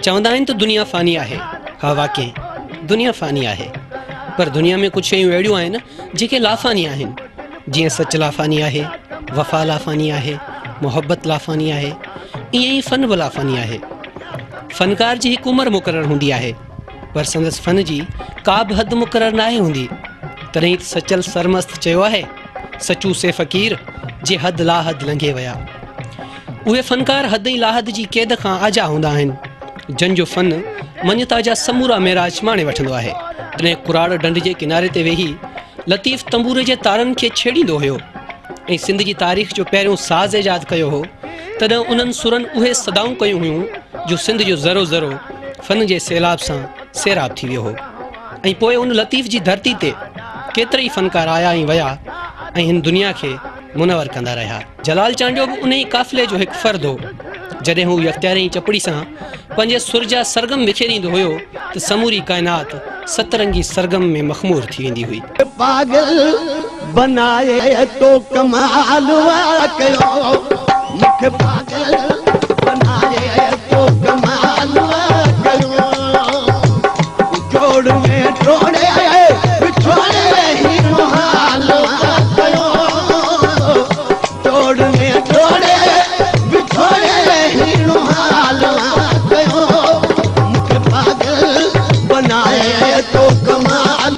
चवंदा आहिनि त दुनिया फ़ानी आहे। हा वाकई दुनिया फ़ानी आहे, पर दुनिया में कुछ शयूं अहिड़ियूं आहिनि जेके लाफ़ानी आहिनि। जीअं सच लाफ़ानी आहे, वफ़ा लाफ़ानी आहे, मोहब्बत लाफ़ानी आहे, ईअं ई फ़न बि लाफ़ानी आहे। फ़नकार जी हिकु उमिरि मुक़ररु हूंदी आहे, पर संदसि फ़न जी का बि हद मुक़ररु नाहे हूंदी। तॾहिं त सचल सरमस्त चयो आहे, सचू से फ़क़ीर जे हद लाहद लंघे विया। उहे फ़नकार हद ऐं लाहद जी क़ैद खां आजा हूंदा आहिनि, जंहिंजो फ़न मञता जा समूरा मेराज माणे वठंदो आहे। तॾहिं कुराड़ डंड जे किनारे ते वेही लतीफ़ तंबूरे जे तारनि खे छेड़ींदो हुयो ऐं सिंध जी तारीख़ जो पहिरियों साज़ ईजाद कयो हो। तॾहिं उन्हनि सुरनि उहे सदाऊं कयूं हुयूं जो सिंध जो ज़रो ज़रो फ़न जे सैलाब सां सैराब थी वियो हो। ऐं पोइ उन लतीफ़ जी धरती ते केतिरई फ़नकार आया ऐं विया ऐं हिन दुनिया खे मुनवर कंदा रहिया। जलाल चांडियो बि उन ई काफ़िले जो हिकु फ़र्द हो। जॾहिं हू यख्तियारी चपड़ी सां पंहिंजे सुर जा सरगम विखेरींदो हुयो त समूरी काइनात सतरंगी सरगम में मखमूर थी वेंदी हुई। पागल बनाए तो कमाल कयो, मूंखे पागल बनाए तो कमाल कयो, जोड़ में जोड़े बिछोड़े ही मुहाल कयो, जोड़ में जोड़े बिछोड़े ही मुहाल कयो, मूंखे पागल बनाए तो कमाल।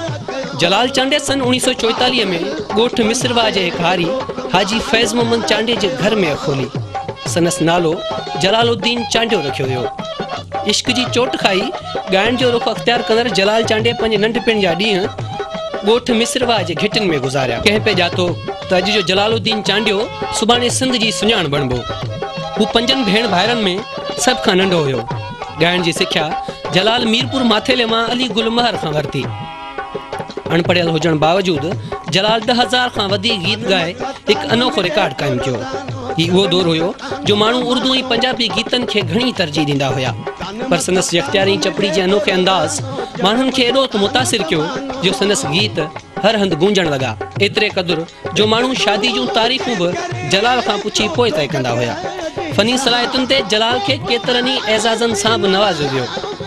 जलाल चांडे सन 1944 में ॻोठ मिसरवा जे हिकु हारी हाजी फैज़ मोहम्मद चांडे जे घर में खोली। संदसि नालो जलालुद्दीन चांडियो रखियो वियो। इश्क जी चोट खाई ॻाइण जो रुख़ अख़्तियार कंदड़ जलाल चांडे पंहिंजे नंढपिण जा ॾींहं ॻोठ मिसरवा जे घिटिन में गुज़ारिया। कंहिं पे ॼातो त अॼु जो जलालुद्दीन चांडियो सुभाणे सिंध जी सुञाण बणिबो। हू 5 भेण भाइरनि में सभ खां नंढो हुयो। ॻाइण जी सिख्या जलाल मीरपुर माथेले मां अली गुलमहर खां वरिती। अनपढ़ियल हुजण बावजूद जलाल 10,000 खां वधीक गीत ॻाए हिकु अनोखो रिकॉर्ड क़ाइमु कयो। हीउ उहो दौरु हुयो जो माण्हू उर्दू ऐं पंजाबी गीतनि खे घणी तरजीह ॾींदा हुया, पर संदसि यख्तियारी चपड़ी जे अनोखे अंदाज़ माण्हुनि खे एॾो त मुतासिर कयो जो संदसि गीत हर हंधि गूंजण लॻा। एतिरे क़दुरु जो माण्हू शादी जूं तारीख़ूं बि जलाल खां पुछी पोइ तय कंदा हुया। फ़नी सलाहियतुनि ते जलाल खे केतिरनि ई एज़ाज़नि सां बि नवाज़ियो वियो।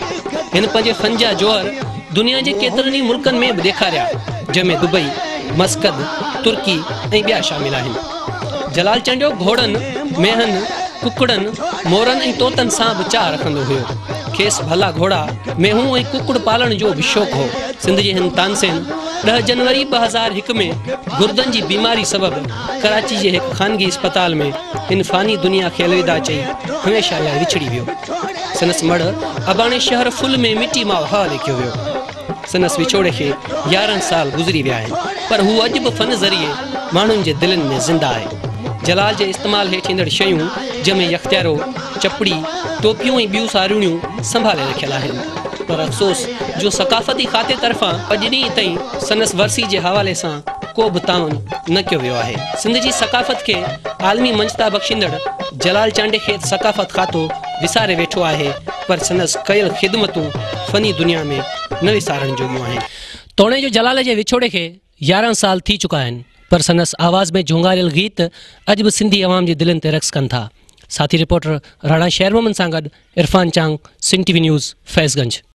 हिन पंहिंजे फ़न जा जौहर दुनिया जे केतिरनि ई मुल्कनि में बि ॾेखारिया, जंहिंमें दुबई, मस्कत, तुर्की ऐं ॿिया शामिल आहिनि। जलाल चांडियो घोड़नि, मेहनि, कुकड़नि, मोरनि ऐं तोतनि सां बि चाह रखंदो हुयो। खेसि भला घोड़ा, मेहूं ऐं कुकड़ पालण जो बि शौक़ु हो। सिंध जे हिन तानसेन 10 जनवरी 2001 में गुर्दनि जी बीमारी सबबु कराची जे हिकु ख़ानगी इस्पताल में हिन फ़ानी दुनिया खे अलविदा चई हमेशह लाइ विछड़ी वियो। संदसि मड़ अबाणे शहर फुल में मिटी मां हा लिखियो वियो। संदसि विछोड़े खे 11 साल गुज़री विया आहिनि, पर हू अॼु बि फ़न ज़रिए माण्हुनि जे दिलनि में ज़िंदा आहे। जलाल जे इस्तेमालु हेठि ईंदड़ शयूं जंहिंमें यख्तियारो, चपड़ी, टोपियूं ऐं ॿियूं साड़ियूं संभाले रखियल आहिनि, पर अफ़सोस जो सक़ाफ़ती खाते तरफ़ां अॼु ॾींहं ताईं संदसि वरसी जे हवाले सां को बि ताउन न कयो वियो आहे। सिंध जी सक़ाफ़त खे आलमी मंचता बख़्शींदड़ जलाल चांडे खे सक़ाफ़त खातो विसारे वेठो आहे, पर संदसि कयल ख़िदमतूं फ़नी दुनिया में न विसारण जोगियूं आहिनि। तोणे जो जलाल जे विछोड़े खे 11 साल थी चुका आहिनि, पर संदसि आवाज़ में झूंगारियल गीत अॼु बि सिंधी अवाम जे दिलनि ते रक़्स कनि था। साथी रिपोर्टर राणा शेर मोहम्मद सां गॾु इरफान चांग, सिंध टीवी न्यूज़, फैज़गंज।